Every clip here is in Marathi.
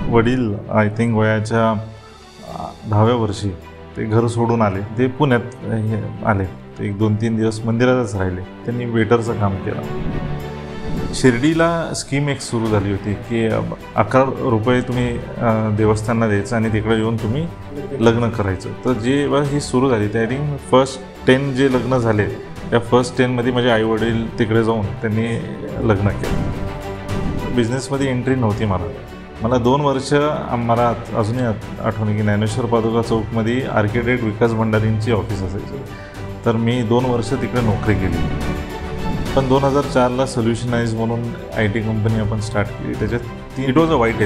वडील आय थिंक वयाच्या 10व्या वर्षी ते घर सोडून आले. ते पुण्यात आले. ते 1-2-3 दिवस मंदिरातच राहिले. त्यांनी वेटरचं काम केलं. शिर्डीला स्कीम एक सुरू झाली होती की 11 रुपये तुम्ही देवस्थानाला द्यायचं आणि तिकडे येऊन तुम्ही लग्न करायचं. तर जेव्हा ही सुरू झाली त्या आय थिंक फर्स्ट 10 जे लग्न झाले त्या फर्स्ट 10 मध्ये माझे आईवडील तिकडे जाऊन त्यांनी लग्न केलं. बिझनेसमध्ये एंट्री नव्हती मला 2 वर्ष मला अजूनही आठवण की ज्ञानेश्वर पादुका चौकमध्ये आर्किटेक्ट विकास भंडारींची ऑफिस असायची. तर मी 2 वर्ष तिकडे नोकरी केली. पण 2004ला सोल्युशनाइज म्हणून IT कंपनी आपण स्टार्ट केली. त्याच्यात it was a white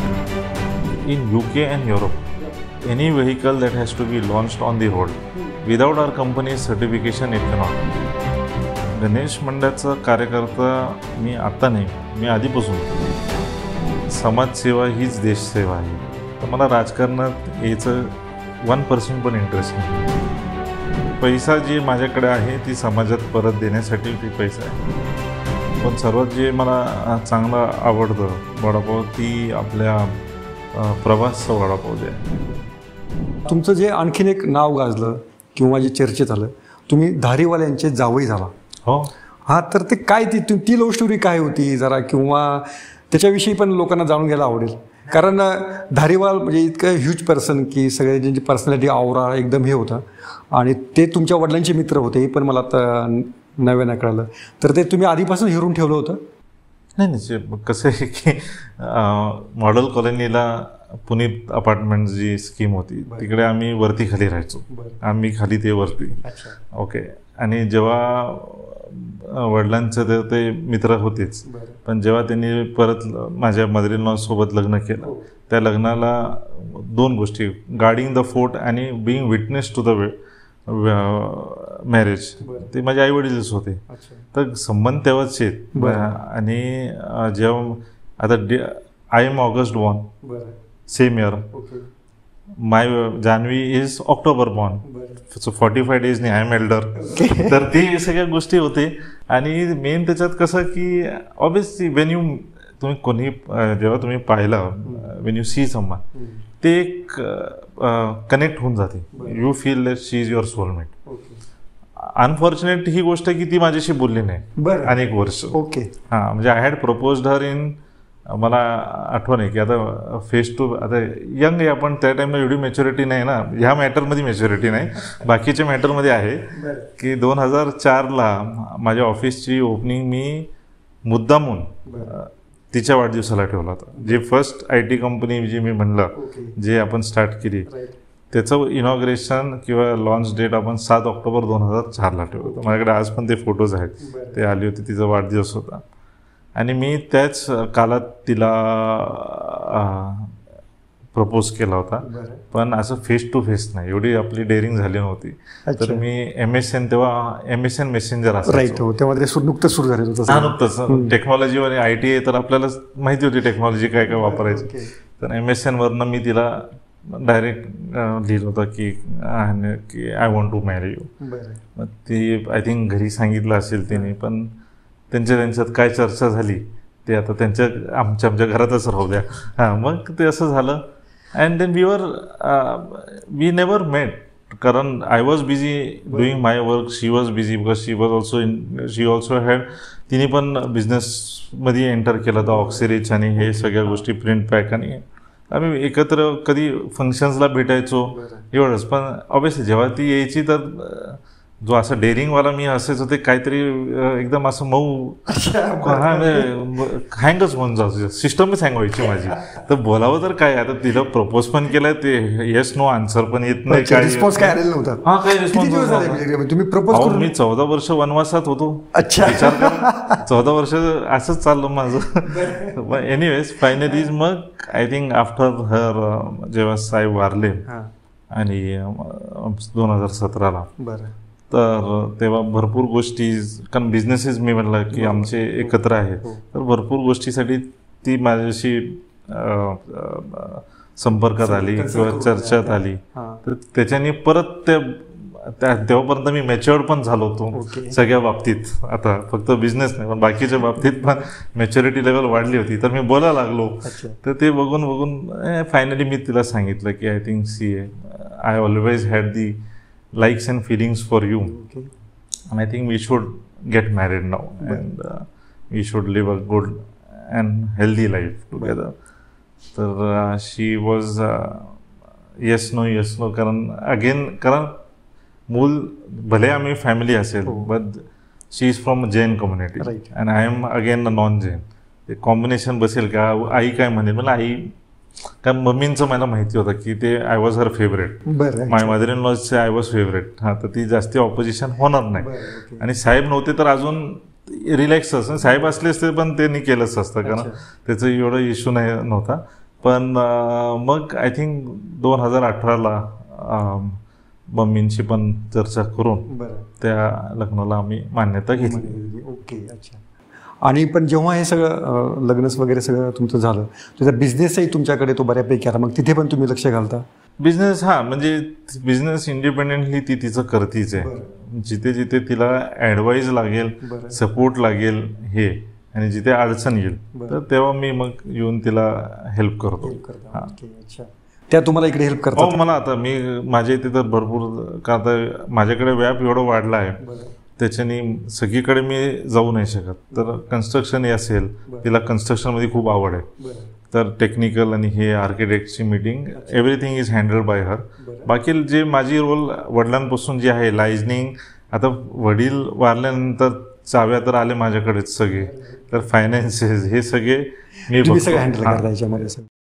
elephant in UK and Europe. Any vehicle that has to be launched on the road without our company certification it cannot. Ganesh मंडळाचा कार्यकर्ता मी आता नाही, मी आधीपासून. समाजसेवा हीच देशसेवा आहे. तर मला राजकारणात यायचं 1% पण इंटरेस्ट नाही. पैसा जे माझ्याकडे आहे ती समाजात परत देण्यासाठी ती पैसा आहे. पण सर्वात जे मला चांगलं आवडतं वडापाव ती आपल्या प्रवासचं वडापाव जे आहे. तुमचं जे आणखीन एक नाव गाजलं किंवा जे चर्चेत आलं, तुम्ही धारीवाल्यांचे जावई झाला. हो. हां, तर ते काय ती लव्ह स्टोरी काय होती जरा, किंवा त्याच्याविषयी पण लोकांना जाणून घ्यायला आवडेल. कारण धारीवाल म्हणजे इतकं ह्यूज पर्सन की सगळे ज्यांची पर्सनॅलिटी आवरा एकदम हे होता आणि ते तुमच्या वडिलांचे मित्र होते हे पण मला आता नव्यानं कळलं. तर ते तुम्ही आधीपासून हेरून ठेवलं होतं? नाही, कसं आहे की मॉडेल कॉलनीला पुनीत अपार्टमेंट जी स्कीम होती तिकडे आम्ही वरती खाली राहायचो. आम्ही खाली ते वरती. ओके. आणि जेव्हा वडिलांचं ते मित्र होतेच, पण जेव्हा त्यांनी परत माझ्या मदर इन लॉ सोबत लग्न केलं त्या लग्नाला 2 गोष्टी, गार्डिंग द फोर्ट आणि being witness to the marriage, ते माझे आईवडीलच होते. तर संबंध तेव्हाच आहेत. आणि जेव्हा आता I am August born, same year. My Janhvi is October born, so 45 days नाही, आय एम एल्डर. तर ते सगळ्या गोष्टी होते. आणि मेन त्याच्यात कसं की ऑब्वियसली तुम्ही कोणी जेव्हा तुम्ही पाहिलं, वेन यू सी समवन, ते एक कनेक्ट होऊन जाते. You feel that she is your soulmate. Unfortunate ही गोष्ट की ती माझ्याशी बोलली नाही अनेक वर्ष. ओके. हां, म्हणजे I had proposed her in, मला आठवण आहे की आता फेस टू, आता यंग आहे आपण, त्या टाईमला एवढी मॅच्युरिटी नाही ना, ह्या मॅटरमध्ये मॅच्युरिटी नाही, बाकीच्या मॅटरमध्ये आहे. की 2004ला माझ्या ऑफिसची ओपनिंग मी मुद्दामून तिच्या वाढदिवसाला ठेवला होता. जे फर्स्ट IT कंपनी जी मी म्हणलं जे आपण स्टार्ट केली त्याचं इनॉग्रेशन किंवा लॉन्च डेट आपण 7 ऑक्टोबर 2004ला ठेवलं होतं. माझ्याकडे आज पण ते फोटोज आहेत. ते आली होती, तिचा वाढदिवस होता. आणि मी त्याच काळात तिला प्रपोज केला होता, पण असं फेस टू फेस नाही, एवढी आपली डेअरिंग झाली नव्हती. तर मी MSN, तेव्हा MSN मेसेंजर असायचं, तेव्हा ते नुकतंच सुरू झालं होतं. नुकतंच टेक्नॉलॉजीवर IT आहे तर आपल्याला माहिती होती टेक्नॉलॉजी काय काय वापरायची. तर MSNवरनं मी तिला डायरेक्ट लिहिलं होतं की I want to marry you. मग ती आय थिंक घरी सांगितलं असेल तिने, पण त्यांच्यात काय चर्चा झाली ते आता आमच्या घरातच राहू द्या. हां, मग ते असं झालं. And then we never met, कारण I was busy doing my work, she was busy because she also had, तिने पण बिझनेसमध्ये एंटर केलं होतं, ऑक्सिरिच आणि हे सगळ्या गोष्टी, प्रिंट पॅक. आणि आम्ही एकत्र कधी फंक्शन्सला भेटायचो एवढंच. पण ऑब्वियसली जेव्हा ती यायची तर जो असं डेअरिंगवाला मी असायचो ते काहीतरी एकदम असं मऊ, हँगच होऊन जायचं, सिस्टमच हँग व्हायची माझी. तर बोलावं तर काय, आता तिला प्रपोज पण केलं, ते येस नो आन्सर पण येत नाही, काय रिस्पॉन्स काय आलेला नव्हता. हां, काय रिस्पॉन्स. तुम्ही प्रपोज, मी 14 वर्ष वनवासात होतो. विचार कर, 14 वर्ष असंच चाललं माझं. एनिवेज फायनली मग आय थिंक आफ्टर हर जेव्हा साहेब वारले आणि 2017ला, तर तेव्हा भरपूर गोष्टी, कारण बिझनेसेस मी म्हणलं की आमचे एकत्र आहेत, तर भरपूर गोष्टीसाठी ती माझ्याशी संपर्कात आली किंवा चर्चेत आली. तर त्याच्याने परत त्या तेव्हापर्यंत मी मॅच्युअर्ड पण झालो होतो Okay. सगळ्या बाबतीत. आता फक्त बिझनेस नाही पण बाकीच्या बाबतीत पण मॅच्युरिटी लेवल वाढली होती, तर मी बोलायला लागलो. अच्छा. तर ते बघून फायनली मी तिला सांगितलं की I think I always had the likes and feelings for you Okay. and I think we should get married now and we should live a good and healthy life together. तर she was yes no कारण मूल भले आम्ही फॅमिली असेल but she is from Jain community Right. And I am again non Jain. ते कॉम्बिनेशन बसेल का, आई काय म्हणेल मला, आई कारण मम्मींचं मला माहिती होतं की ते आय वॉज हर फेवरेट, बरं. माय मदर इन लॉचे आय वॉज फेवरेट. हां, तर ती जास्ती ऑपोजिशन होणार नाही. बरं, okay. आणि साहेब नव्हते तर अजून रिलॅक्स असं, साहेब असले असते पण त्यांनी केलंच असतं कारण त्याचं एवढं इश्यू नव्हता. पण मग आय थिंक 2018ला मम्मींची पण चर्चा करून बरं. त्या लग्नाला आम्ही मान्यता घेतली. ओके. अच्छा. आणि पण जेव्हा हे सगळं लग्न वगैरे सगळं तुमचं झालं, तुझा बिझनेसही तुमच्याकडे तो बऱ्यापैकी आला, मग तिथे पण तुम्ही लक्ष घालता? बिझनेस म्हणजे बिझनेस इंडिपेंडेंटली ती तिचं करतीच आहे. जिथे जिथे तिला ॲडवाईज लागेल, सपोर्ट लागेल हे, आणि जिथे अडचण येईल तर तेव्हा मी मग येऊन तिला हेल्प करतो. अच्छा. त्या तुम्हाला इकडे हेल्प करतात? हो, मला आता माझ्या इथे तर भरपूर, का आता माझ्याकडे व्याप एवढं वाढला आहे त्याच्याने सगळीकडे मी जाऊ नाही शकत. तर कन्स्ट्रक्शन हे असेल, तिला कन्स्ट्रक्शनमध्ये खूप आवड आहे, तर टेक्निकल आणि हे आर्किटेक्टची meeting everything is handled by her. बाकी जे माझी रोल वडिलांपासून जे आहे लायझनिंग, आता वडील वारल्यानंतर चाव्या तर आले माझ्याकडेच सगळे, तर फायनान्सेस हे सगळे मी सगळं हँडल करता याच्यामध्ये.